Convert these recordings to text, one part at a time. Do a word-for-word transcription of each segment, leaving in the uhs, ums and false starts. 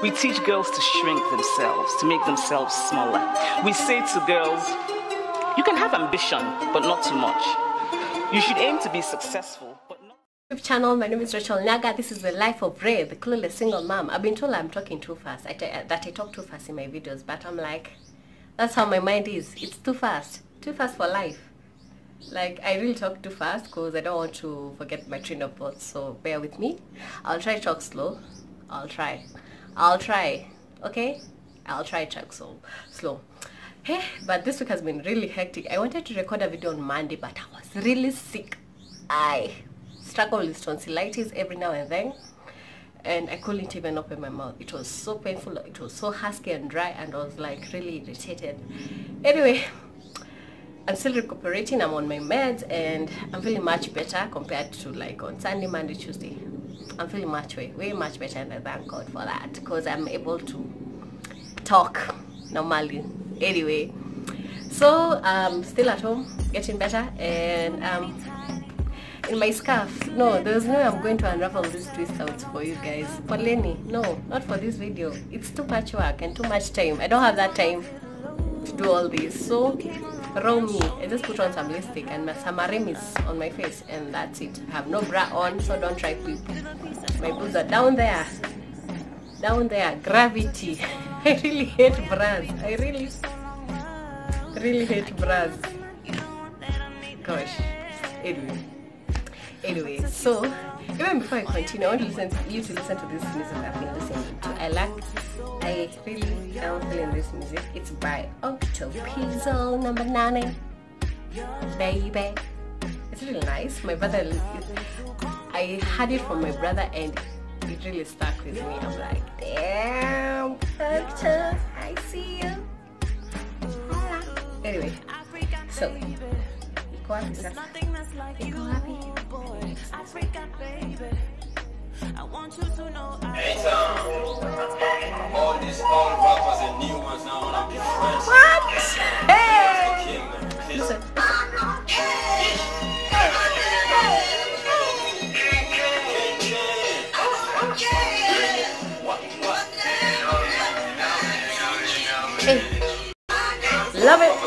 We teach girls to shrink themselves, to make themselves smaller. We say to girls, you can have ambition, but not too much. You should aim to be successful, but not... YouTube channel, my name is Rachel Naga. This is the life of Ray, the clueless single mom. I've been told I'm talking too fast, I that I talk too fast in my videos, but I'm like, that's how my mind is. It's too fast, too fast for life. Like, I really talk too fast because I don't want to forget my train of thought, so bear with me. I'll try to talk slow. I'll try. I'll try. Okay? I'll try to talk so slow. Hey, but this week has been really hectic. I wanted to record a video on Monday, but I was really sick. I struggle with tonsillitis every now and then, and I couldn't even open my mouth. It was so painful. It was so husky and dry, and I was like really irritated. Anyway, I'm still recuperating. I'm on my meds and I'm feeling much better compared to like on Sunday, Monday, Tuesday. I'm feeling much way, way much better, and I thank God for that because I'm able to talk normally. Anyway, so I'm still at home, getting better, and um, in my scarf. No, there's no way I'm going to unravel these twist outs for you guys. For Lenny, no, not for this video. It's too much work and too much time. I don't have that time to do all this. So raw me, I just put on some lipstick and some remis on my face, and that's it. I have no bra on, so don't try to. My boobs are down there, down there. Gravity. I really hate bras. I really, really hate bras. Gosh. Anyway, anyway. So even before I continue, I want to listen to you to listen to this music I've been listening to. I like. I really am feeling this music. It's by Octopizzo number nine, baby. It's really nice. My brother, I had it from my brother and it really stuck with me. I'm like, damn, Octo, I see you. Anyway, so iko wapi sasa? Iko wapi? I want you to know hey, Tom, all these old rappers and new ones now want to be friends. What? Hey! Listen. Hey. Love it.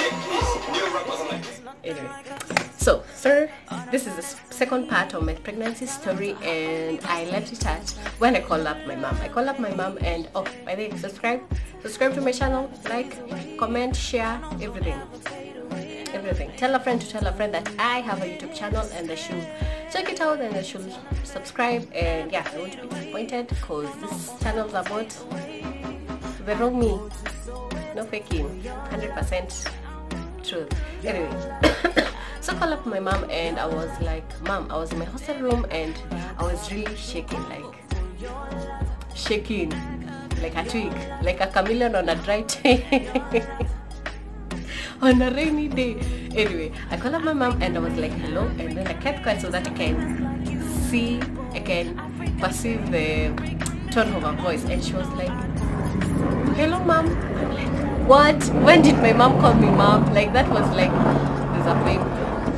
Anyway. So, sir, this is the second part of my pregnancy story, and I left it at when I called up my mom. I called up my mom, and oh, by the way, subscribe, subscribe to my channel, like, comment, share, everything, everything. Tell a friend to tell a friend that I have a YouTube channel, and they should check it out, and they should subscribe. And yeah, I won't be disappointed because this channel is about the real me, no faking, one hundred percent truth. Anyway. So I called up my mom, and I was like, Mom, I was in my hostel room and I was really shaking, like shaking like a twig, like a chameleon on a dry day on a rainy day. Anyway, I called up my mom and I was like, hello, and then I kept quiet so that I can see, I can perceive the tone of her voice, and she was like, hello mom. I'm like, what? When did my mom call me mom? Like, that was like, there's a baby.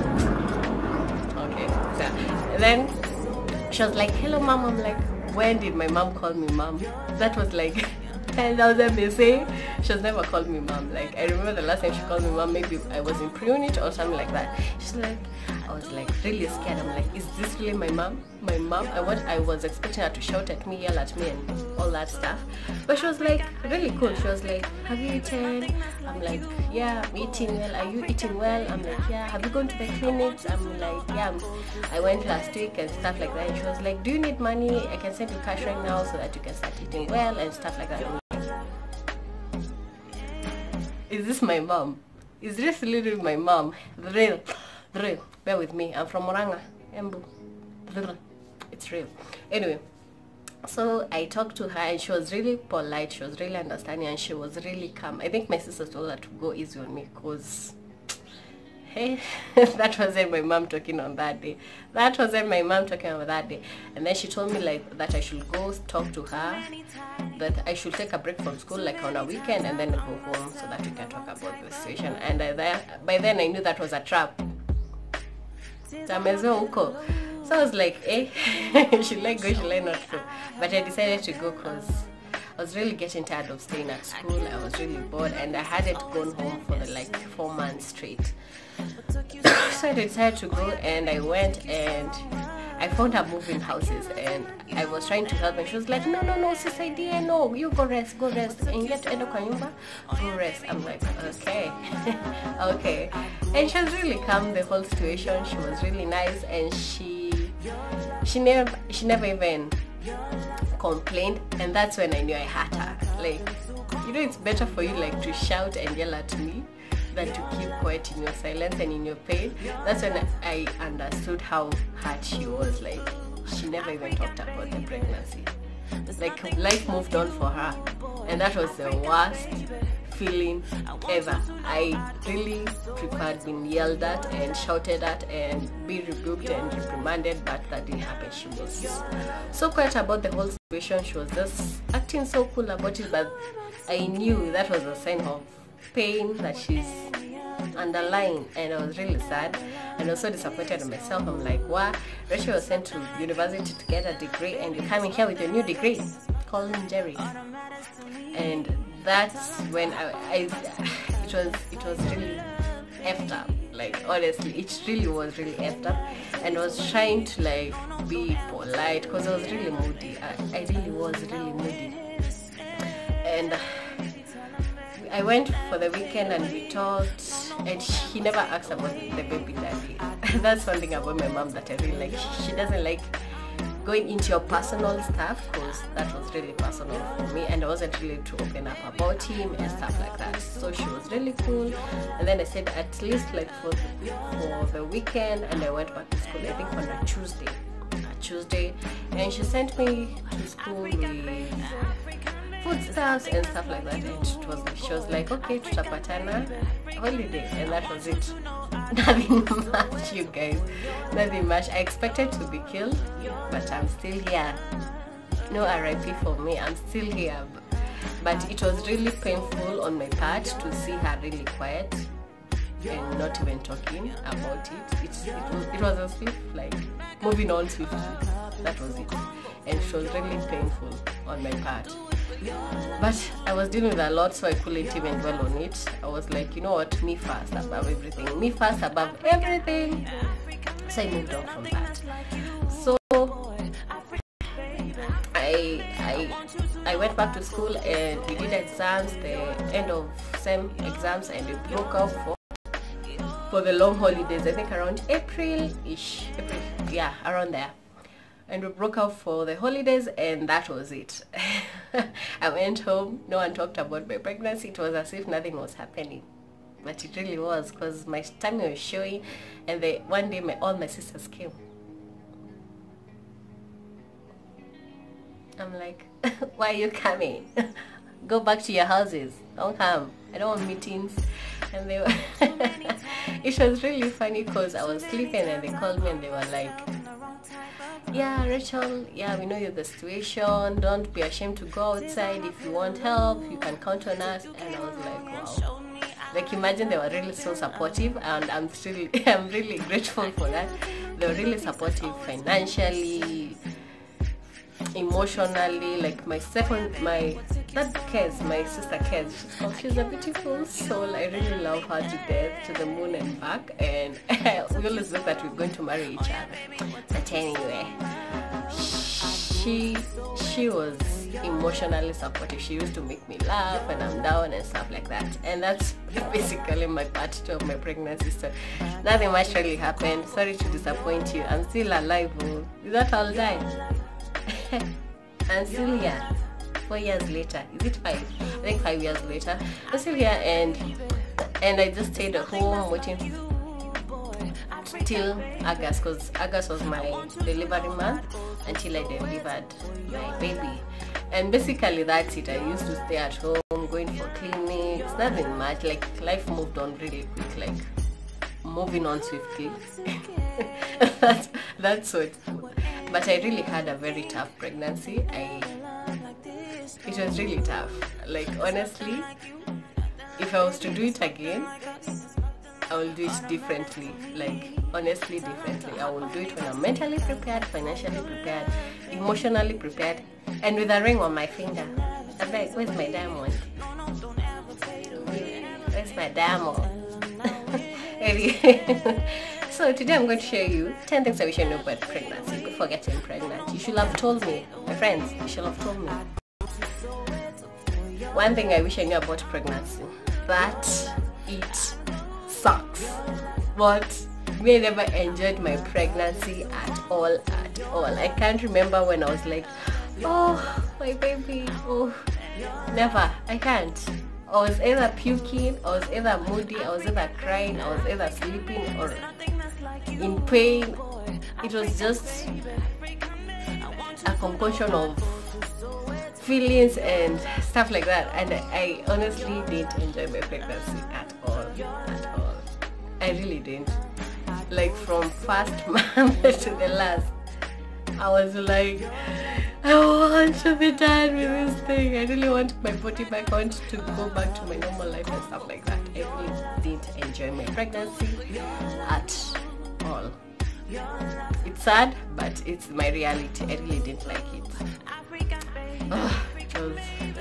And then she was like, hello mom. I'm like, when did my mom call me mom? That was like ten thousand B C. She has never called me mom. Like, I remember the last time she called me mom, maybe I was in pre-unit or something like that. She's like, I was like really scared. I'm like, is this really my mom? My mom? I was, I was expecting her to shout at me, yell at me, and all that stuff. But she was like really cool. She was like, have you eaten? I'm like, yeah, I'm eating well. Are you eating well? I'm like, yeah. Have you gone to the clinics? I'm like, yeah, I went last week and stuff like that. And she was like, do you need money? I can send you cash right now so that you can start eating well and stuff like that. I'm like, is this my mom? Is this literally my mom? The real, the real. Bear with me. I'm from Moranga, Embu. It's real. Anyway, so I talked to her and she was really polite. She was really understanding and she was really calm. I think my sister told her to go easy on me because, hey, that wasn't my mom talking on that day. That wasn't my mom talking on that day. And then she told me like that I should go talk to her, that I should take a break from school like on a weekend and then go home so that we can talk about the situation. And I, that, by then I knew that was a trap. So I was like, eh, should I go, should I not go? But I decided to go because I was really getting tired of staying at school. I was really bored, and I hadn't gone home for the, like four months straight. So I decided to go, and I went, and I found her moving houses, and I was trying to help, and she was like, no, no, no, sis, idea, no, you go rest, go rest, and you get to end up kanyumba, go rest. I'm like, okay, okay. And she was really calm, the whole situation. She was really nice, and she, she never, she never even complained, and that's when I knew I had her. Like, you know, it's better for you like to shout and yell at me than to keep quiet in your silence and in your pain. That's when I understood how hard she was. Like, she never even talked about the pregnancy. Like, life moved on for her, and that was the worst feeling ever. I really preferred being yelled at and shouted at and be rebuked and reprimanded, but that didn't happen. She was so quiet about the whole situation. She was just acting so cool about it, but I knew that was a sign of pain that she's underlying, and I was really sad and also disappointed in myself. I'm like, wow, Rachel was sent to university to get a degree, and you're coming here with your new degree called Jerry. And that's when I, I it was it was really effed up. Like, honestly, it really was really effed up, and I was trying to like be polite because I was really moody. I, I really was really moody, and I went for the weekend and we talked, and he never asked about the baby daddy. That's one thing about my mom that I really like. She doesn't like going into your personal stuff, because that was really personal for me, and I wasn't really to open up about him and stuff like that. So she was really cool, and then I said at least like for the, for the weekend, and I went back to school, I think on a Tuesday, a Tuesday, and she sent me to school with foodstuffs and stuff like that, and it was she was like, okay, tutapatana holiday, and that was it. Nothing much, you guys, nothing much. I expected to be killed, but I'm still here. No R I P for me, I'm still here. But it was really painful on my part to see her really quiet and not even talking about it. It, it, was, it was as if like moving on swiftly. That was it, and it was really painful on my part. But I was dealing with a lot, so I couldn't even dwell on it. I was like, you know what, me first above everything, me first above everything. So I moved on from that. So I I I went back to school, and we did exams, the end of sem exams, and we broke up for for the long holidays. I think around April-ish, April, yeah, around there. And we broke up for the holidays, and that was it. I went home, no one talked about my pregnancy. It was as if nothing was happening, but it really was, because my tummy was showing, and they, one day my, all my sisters came. I'm like, why are you coming? Go back to your houses, don't come, I don't want meetings. And they were it was really funny, because I was sleeping and they called me and they were like, yeah, Rachel, yeah, we know you're the situation, don't be ashamed to go outside. If you want help, you can count on us. And I was like, wow. Like, imagine, they were really so supportive, and I'm still I'm really grateful for that. They were really supportive financially, emotionally. Like, my second my that Kez, my sister Kez, she's, oh, she's a beautiful soul. I really love her to death, to the moon and back, and we always look that we're going to marry each other. But anyway, she she was emotionally supportive. She used to make me laugh when I'm down and stuff like that, and that's basically my part two of my pregnancy. So nothing much really happened. Sorry to disappoint you. I'm still alive. Oh. Is that I'll die? I'm still here. Four years later, is it five? I think five years later, I'm still here, and and I just stayed at home waiting till August, because August was my delivery month, until I delivered my baby. And basically that's it. I used to stay at home, going for clinics, nothing much. Like, life moved on really quick, like moving on swiftly. that's that's what. But I really had a very tough pregnancy. I it was really tough. Like, honestly, if I was to do it again, I will do it differently. Like, honestly, differently. I will do it when I'm mentally prepared, financially prepared, emotionally prepared, and with a ring on my finger. I beg, where's my diamond? Where's my diamond? Anyway, so today I'm going to show you ten things I wish I knew about pregnancy before getting pregnant. You should have told me, my friends, you should have told me. One thing I wish I knew about pregnancy, that it sucks. But me, I never enjoyed my pregnancy at all, at all. I can't remember when I was like, oh, my baby, oh, never, I can't. I was either puking, I was either moody, I was either crying, I was either sleeping or in pain. It was just a concoction of feelings and stuff like that, and I honestly didn't enjoy my pregnancy at all, at all. I really didn't. Like from first month to the last, I was like, I want to be done with this thing. I really want my body back. I want to go back to my normal life and stuff like that. I really didn't enjoy my pregnancy at all. It's sad, but it's my reality. I really didn't like it. Oh, it was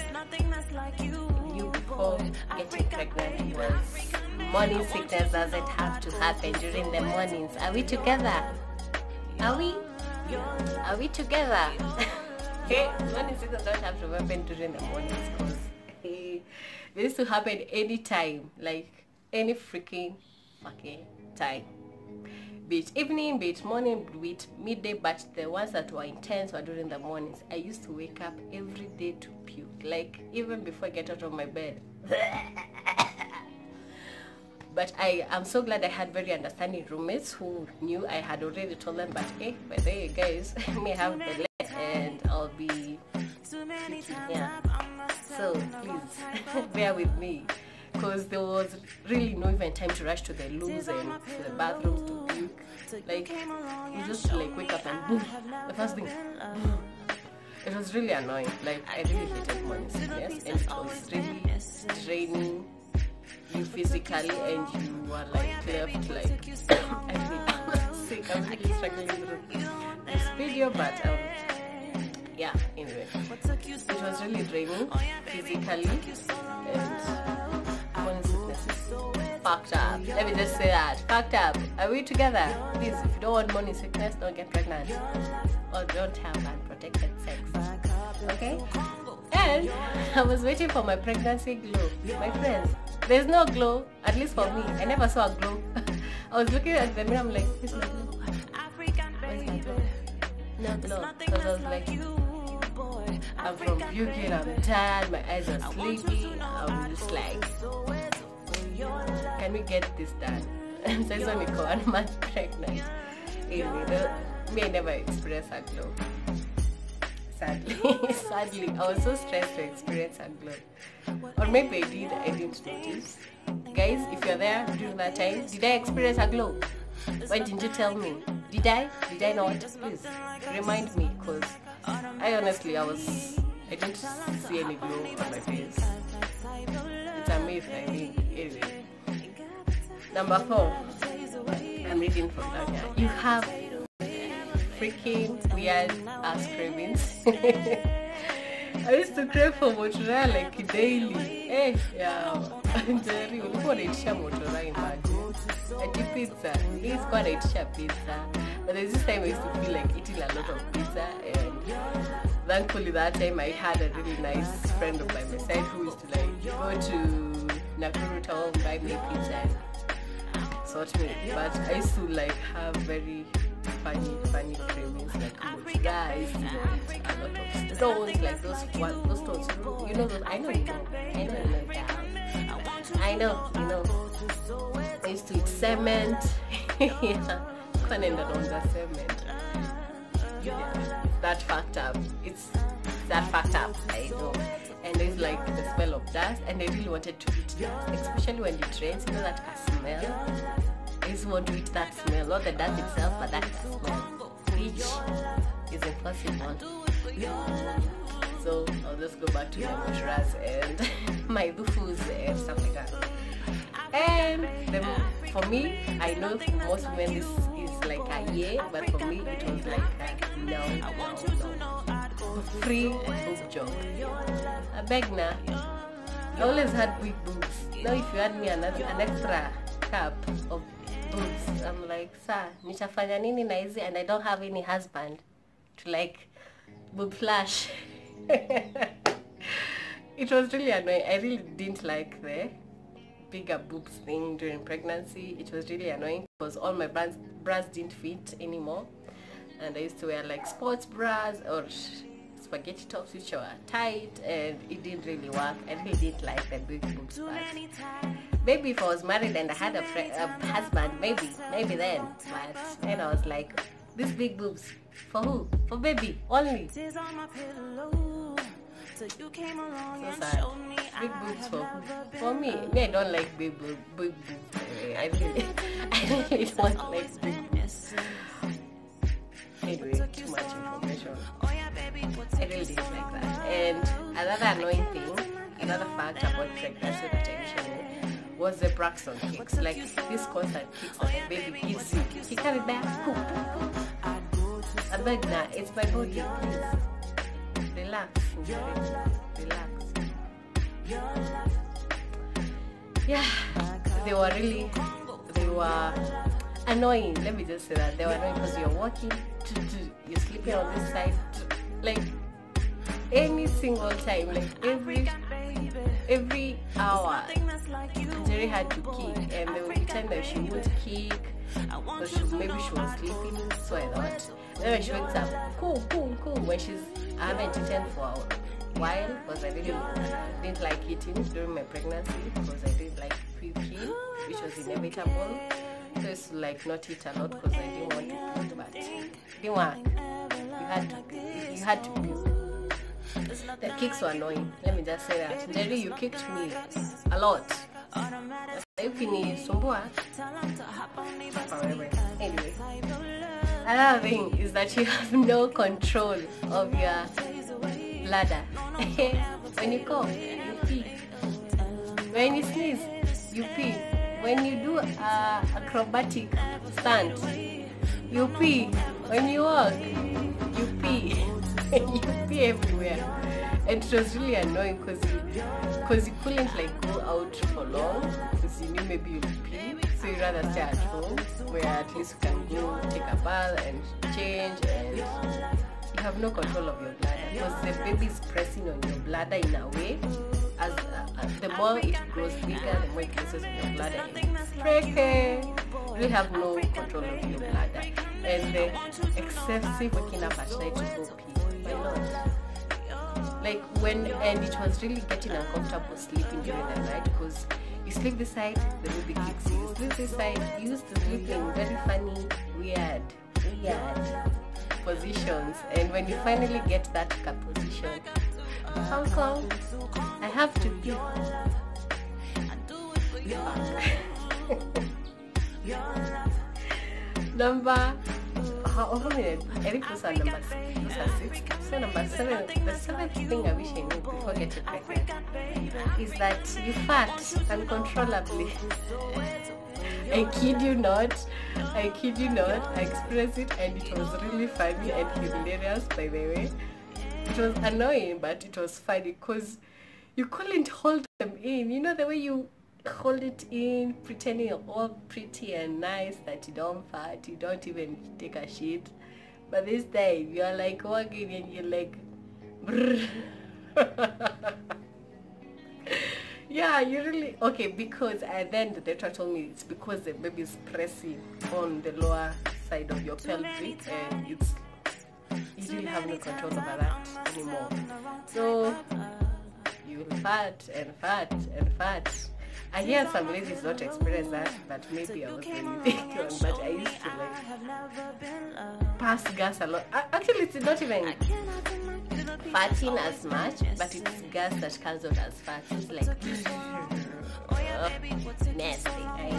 you before getting pregnant was morning sickness doesn't have to happen during the mornings. Are we together? Are we? Are we together? Okay, morning sickness don't have to happen during the mornings because hey, it used to happen anytime, like any freaking fucking time. Be it evening, be it morning, be it midday, but the ones that were intense were during the mornings. I used to wake up every day to puke, like even before I get out of my bed. But I am so glad I had very understanding roommates who knew I had already told them, but hey, by the way, guys, I may have the leg and I'll be yeah. So please bear with me, because there was really no even time to rush to the loos and to the bathrooms to puke. Like you just like wake up and boom, the first thing. Boom. It was really annoying. Like I really hated morning sickness, and it was really draining you physically, and you were like left like I really sick. I'm really struggling through this video, but um yeah, anyway, it was really draining physically, and morning sickness is fucked up. Let me just say that, fucked up. Are we together? Please, if you don't want morning sickness, don't get pregnant or don't have unprotected sex, okay? And I was waiting for my pregnancy glow. My friends, there's no glow, at least for me. I never saw a glow. I was looking at the mirror, I'm like, where's my glow? Where's my glow? No glow. Because I was like, I'm from puking, I'm tired, my eyes are sleepy. I'm just like, can we get this done? So it's only one month pregnant. Anyway, the, me I never experienced a glow. Sadly, sadly, I was so stressed to experience a glow. Or maybe I did, I didn't notice. Guys, if you're there during that time, did I experience a glow? Why didn't you tell me? Did I? Did I not? Please remind me, because I honestly, I was, I didn't see any glow on my face. It's a myth, I think. Anyway. Number four, I'm reading from down here. You have freaking weird ass cravings. I used to crave for mozzarella like daily. Hey, yeah. Jerry, ulikuwa unaitisha mozzarella imagine. Ati pizza. This kwa unaitisha pizza. But there's this time I used to feel like eating a lot of pizza, and thankfully that time I had a really nice friend by my side who used to like go to Nakuru town, buy me pizza and sort me. But I used to like have very funny, funny cravings like mozzarella. I used to eat a lot of stones, like those one, those stones. You know those? I know you know. I know you know that. I know, you know. I used to eat cement. Yeah, can't end on the cement. Yeah, it's that fucked up. It's, it's that fucked up. I know. And there's like the smell of dust, and I really wanted to eat dust, especially when it rains. You know that smell. I just want to eat that smell, not the dust itself, but that smell, which is impossible. So I'll just go back to my motras and my dufus and stuff like that. And the, for me, I know for most women this is like a yeah, but for me it was like a no, no, no. free boob job. I beg now. I always had big boobs. Now if you had me another an extra cup of boobs, I'm like, sir, nitafanya nini na hizi, and I don't have any husband to like boob flash. It was really annoying. I really didn't like the bigger boobs thing during pregnancy. It was really annoying because all my bras, bras didn't fit anymore, and I used to wear like sports bras or spaghetti tops which were tight, and it didn't really work. I really didn't like the big boobs part. Maybe if I was married and I had a, a husband, maybe, maybe then. But then I was like, these big boobs, for who? For baby, only. So sad. Big boobs for who? For me. Me, I don't like big, boob, big boobs. I really, I really don't like big boobs. Anyway, too much information. I really didn't like that. And another annoying thing, another fact about pregnancy that I mentioned was the Braxton kicks. Like this constant kicks that the baby gives you. He carried back. I beg now, it's my body, please. Relax. Relax. Yeah, they were really, they were annoying. Let me just say that. They were annoying because you're walking, you're sleeping on this side, like any single time, like every every hour. Jerry had to kick, and there would be time that she would kick, or she, maybe she was sleeping, so I thought. Then when she wakes up, cool, cool, cool. When she's, I haven't eaten for a while because I really didn't like eating during my pregnancy because I didn't like puking, which was inevitable. So it's like not eat a lot because I didn't want to puke, but it didn't work. You had to, you had to puke. The kicks were annoying. Let me just say that. Jerry, you kicked me a lot. Anyway, another thing is that you have no control of your bladder. When you cough, you pee. When you sneeze, you pee. When you do a acrobatic stunt, you pee. When you walk, you pee. You pee everywhere. And it was really annoying because you, cause you couldn't like go out for long because you knew maybe you'd pee. So you'd rather stay at home where at least you can go take a bath and change, and you have no control of your bladder because the baby is pressing on your bladder in a way. As uh, the more it grows bigger, the more it presses on your bladder. It's tricky. You really have no control of your bladder. And the excessive waking up at night to go pee. Why not? Like when, and it was really getting uncomfortable sleeping during the night because you sleep this side, the baby kicks you. You sleep this side, you used to sleep in very funny, weird, weird positions. And when you finally get that position, how come I have to pee? Number, how many? I think those are number six. Those are six. So number seven, the seventh thing I wish I knew before getting pregnant is that you fart uncontrollably. I kid you not. I kid you not. I experienced it, and it was really funny and hilarious, by the way. It was annoying, but it was funny because you couldn't hold them in. You know the way you hold it in, pretending you're all pretty and nice, that you don't fart, you don't even take a shit. But this time, you're like walking and you're like, brrr. Yeah, you really, okay, because uh, then the doctor told me it's because the baby is pressing on the lower side of your pelvic, and it's, you really have no control over that anymore. So you will fart and fart and fart. I hear some ladies don't experience that, but maybe I was really big one, but I used to like pass gas a lot. Actually, it's not even farting as much, but it's gas that comes out as fat. It's like uh, nasty.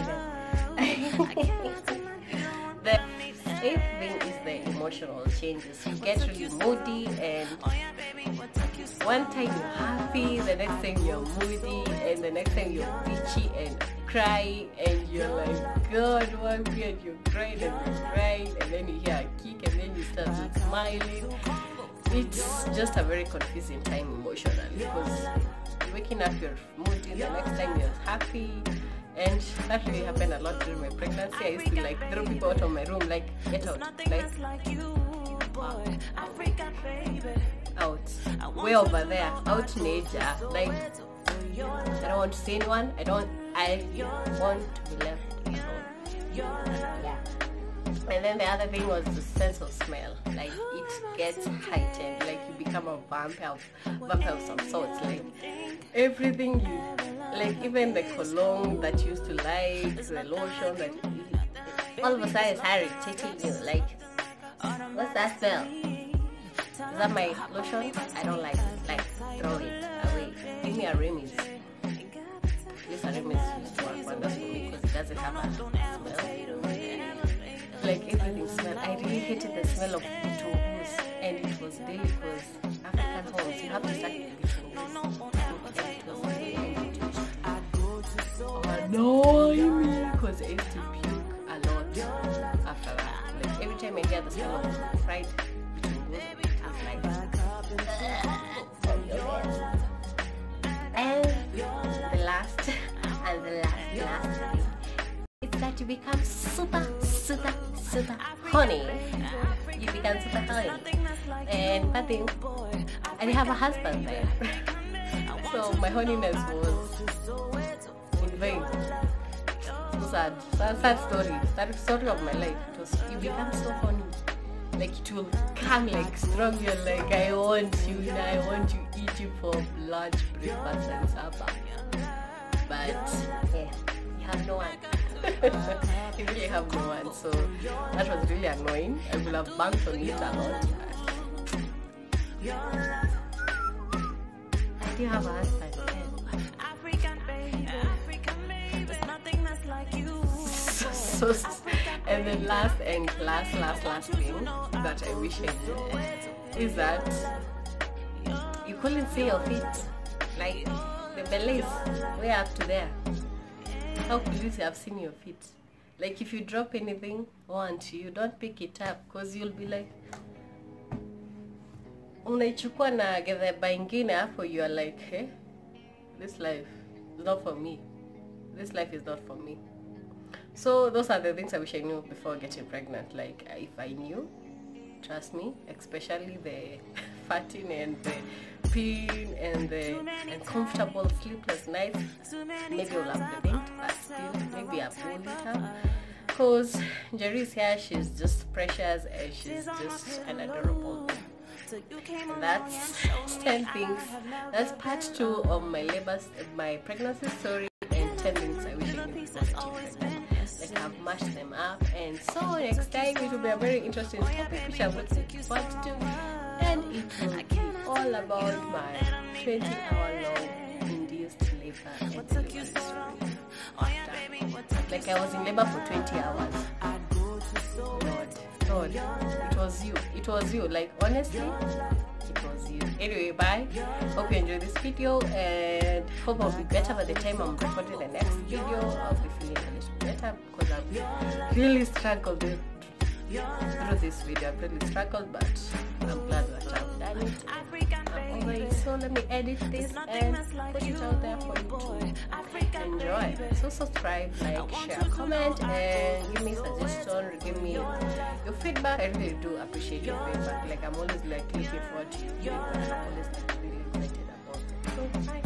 The eighth thing is the emotional changes. You get really moody, and one time you're happy, the next time you're moody, and the next time you're bitchy and cry, and you're like, God, one day, and you're crying and you're crying, and then you hear a kick, and then you start smiling. it's just a very confusing time emotionally, because you're waking up, you're moody, the next time you're happy. And that really happened a lot during my pregnancy. I used to like throw people out of my room, like, get out, like, out, way over there, out nature, like, I don't want to see anyone, I don't, I want to be left alone. Yeah. And then the other thing was the sense of smell, like, it gets heightened, like, you become a vampire, vampire of some sorts, like, everything you, like, even the cologne that you used to like, the lotion that you, all of a sudden it's irritating you, like, what's that smell? Is that my lotion? I don't like it, like, throw it away, give me a Remy's. This a Remy's used to work wonders for me because it doesn't have a smell. Like, everything smelled. I really hated the smell of bitungos, and it was daily because African homes, you have to start with bitungos. Annoy me because I used to puke a lot after that. Like, every time I hear the smell of fried bitungos, I'm like, and the last and the last last thing is that you become super super super horny. You become super horny, and I think I didn't have a husband then, so my horniness was in vain. So sad, sad, sad story. That story of my life. It was, you become so horny, like it will come like strong. You're like, I want you, I want to eat you for lunch, breakfast, and supper. But yeah, you have no one. You really have no one, so that was really annoying. I would have banked on it a lot. I do have a husband. So, so, and the last and last last last thing that I wish I knew is that you couldn't see your feet. Like, the belly is way up to there. How could you have seen your feet? Like, if you drop anything onto you, don't pick it up, because you'll be like, unaichukua na gedheba ingine hapo, you are like, hey, this life is not for me. This life is not for me. So those are the things I wish I knew before getting pregnant. Like, if I knew, trust me, especially the farting and the peeing and the uncomfortable sleepless nights, maybe I'll have the thing, but still, maybe I pulled it up. Because Jerry's here, she's just precious and she's just an adorable thing. And that's ten things. That's part two of my labor, my pregnancy story, and ten things I wish I knew before getting pregnant. Like, I've mashed them up, and so next time it will be a very interesting topic which I'm looking forward to, and it will be all about my twenty hour long induced labor and delivery story. Like, I was in labor for twenty hours. Lord, Lord, it was you. It was you. Like, honestly, it was you. Anyway, bye. Hope you enjoyed this video, and hope I'll be better by the time I'm recording the next video. I'll be feeling a little better because I've really struggled with, through this video. I've really struggled, but I'm glad that I've done it. I'm over it. So let me edit this and put it out there for you to enjoy. So subscribe, like, share, comment, and give me suggestions, give me your feedback. I really do appreciate your feedback. Like, I'm always like looking forward to you. I'm always like really excited about it. So